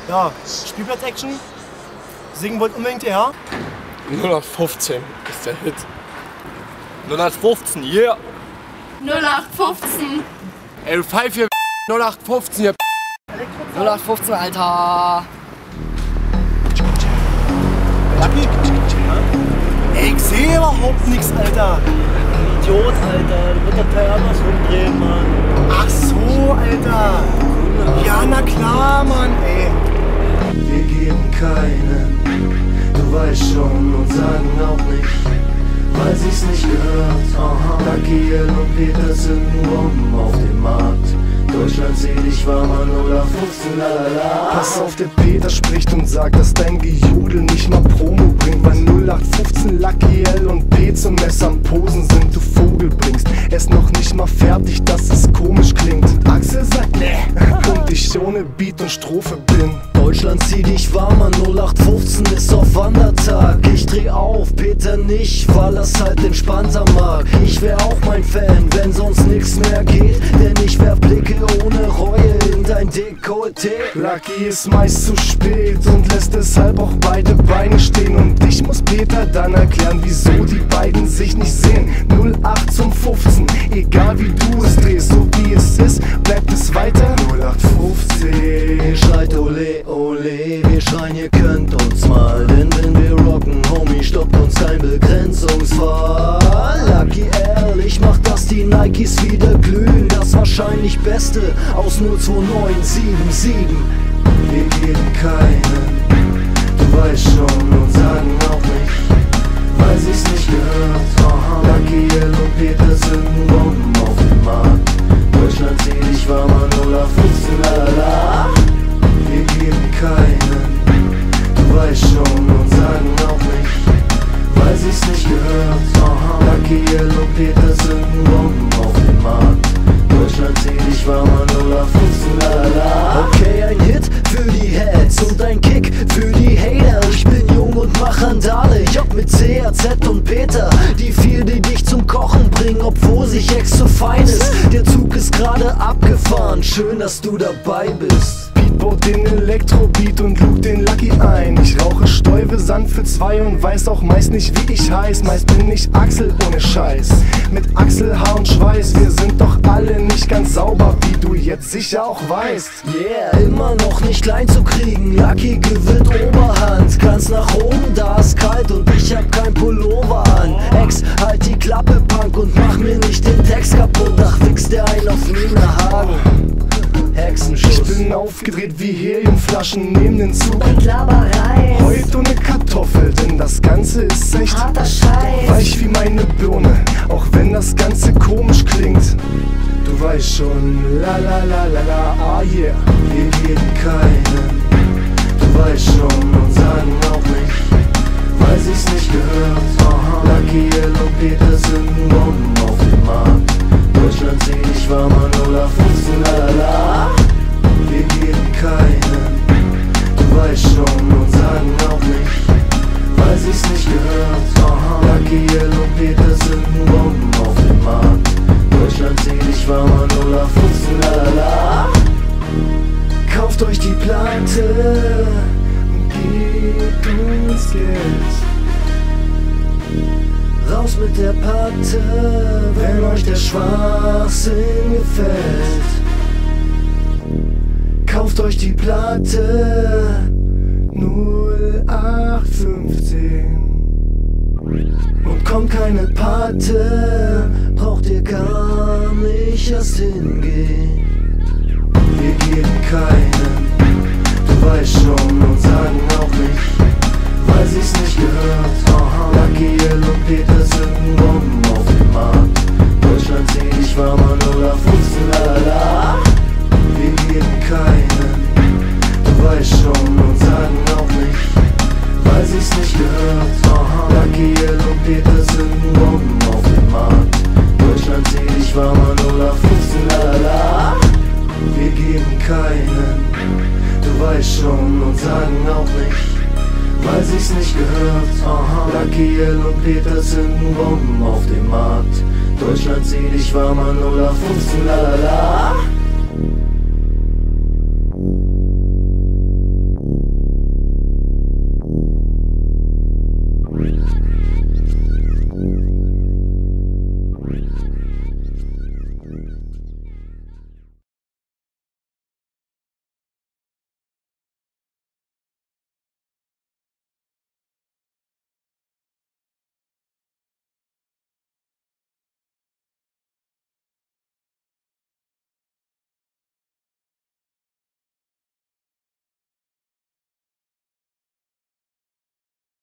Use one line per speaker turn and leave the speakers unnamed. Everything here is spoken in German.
Ja, Spielplatz-Action. Singen wollt unbedingt ihr, ja?
0815 ist der Hit. 0815, yeah!
0815.
Ey, du Pfeif hier, 0815 hier.
0815, Alter.
Ey, ich sehe überhaupt nichts, Alter.
Idiot, Alter. Du musst das Teil anders rumdrehen, Mann.
Ach so, Alter. Ja, na klar, Mann, ey.
Wir geben keinen, du weißt schon, und sagen auch nicht, weil sie's nicht gehört. Lucky L und Peter zünden Bomben auf dem Markt. Deutschland selig war man 0815, lalala.
Pass auf, der Peter spricht und sagt, dass dein Gejudel nicht mal Promo bringt, weil 0815 Lucky L und P zum Messer am Posen sind, du Vogel bringst. Er ist noch nicht mal fertig, dass es komisch klingt. Axel sagt, nee, und ich ohne Beat und Strophe bin.
Deutschland zieh dich warm an, 0815 ist auf Wandertag. Ich dreh auf, Peter nicht, weil er's halt entspannter mag. Ich wär auch mein Fan, wenn sonst nix mehr geht, denn ich werf Blicke ohne Reue in dein Dekolleté.
Lucky ist meist zu spät und lässt deshalb auch beide Beine stehen. Und ich muss Peter dann erklären, wieso die beiden sich nicht sehen. 08 zum 15, egal wie du es drehst, so wie es ist, bleibt es weiter 0815.
Schreit ole, ole, wir schreien, ihr könnt uns mal, denn wenn wir rocken, Homie, stoppt uns kein Begrenzungsfall. Lucky L, ich mach, dass die Nikes wieder glühen, das wahrscheinlich Beste aus 02977.
Wir geben keinen, du weißt schon, und sagen auch nicht, weil sie's nicht gehört. Lucky L und Peter zünden Bomben auf dem Markt. Deutschland selig war man 0815, lalala. Wir geben keinen, du weißt schon, und sagen auch nicht, weil sie's nicht gehört. Lucky L und Peter zünden Bomben auf dem Markt. Deutschland selig war man 0815, lalala.
Okay, ein Hit für die Heads und ein Kick für die Hater. Ich bin jung und mach Randale, Job mit CAZ und Peter. Die vier, die dich zum Kochen bringen, obwohl sich Ex so fein ist. Der Zug ist gerade abgefahren, schön, dass du dabei bist.
Baut den Elektrobeat und lug den Lucky ein. Ich rauche Stäube, Sand für zwei und weiß auch meist nicht, wie ich heiß. Meist bin ich Axel ohne Scheiß, mit Achselhaar und Schweiß. Wir sind doch alle nicht ganz sauber, wie du jetzt sicher auch weißt.
Yeah, immer noch nicht klein zu kriegen, Lucky gewinnt Oberhand. Kannst nach oben, da ist kalt und ich hab kein Pullover an. Ex, halt die Klappe, Punk, und mach mir nicht den Text kaputt. Ach, wichst der ein auf Nina Hagen. Hexenschuss.
Ich bin aufgedreht wie Heliumflaschen neben den Zug.
Und Laberei.
Heute ohne Kartoffel, denn das Ganze ist echt
Harter Scheiß.
weich wie meine Birne, auch wenn das Ganze komisch klingt. Du weißt schon, la la la la la, ah yeah.
Wir geben keinen, du weißt schon, und sagen auch nicht, weil sie's nicht gehört. Lucky L und Peter zünden Bomben auf dem Markt. Deutschland selig war man 0815, lalala. Wir geben keinen, du weißt schon, und sagen auch nicht, weil sie's nicht gehört. Lucky L und Peter zünden Bomben auf dem Markt. Deutschland selig war man 0815, lalala.
Kauft euch die Platte und gebt uns Geld.
Raus mit der Patte, wenn euch der Schwachsinn gefällt.
Kauft euch die Platte 0815
Und kommt keine Pate, braucht ihr gar nicht erst hingehen.
Wir geben keinen, du weißt schon, und sagen auch nicht, weil sie's nicht gehört. Lucky L und Peter zünden Bomben auf dem Markt. Deutschland selig war man 0815, lalala. Wir geben keinen, du weißt schon, und sagen auch nicht, weil sie's nicht gehört. Lucky L und Peter zünden Bomben auf dem Markt. Deutschland selig war man 0815, lalala. Wir geben keinen, du weißt schon, und sagen auch nicht, weil sie's nicht gehört. Lucky L und Peter zünden Bomben auf dem Markt. Deutschland selig war man 0815, lalala.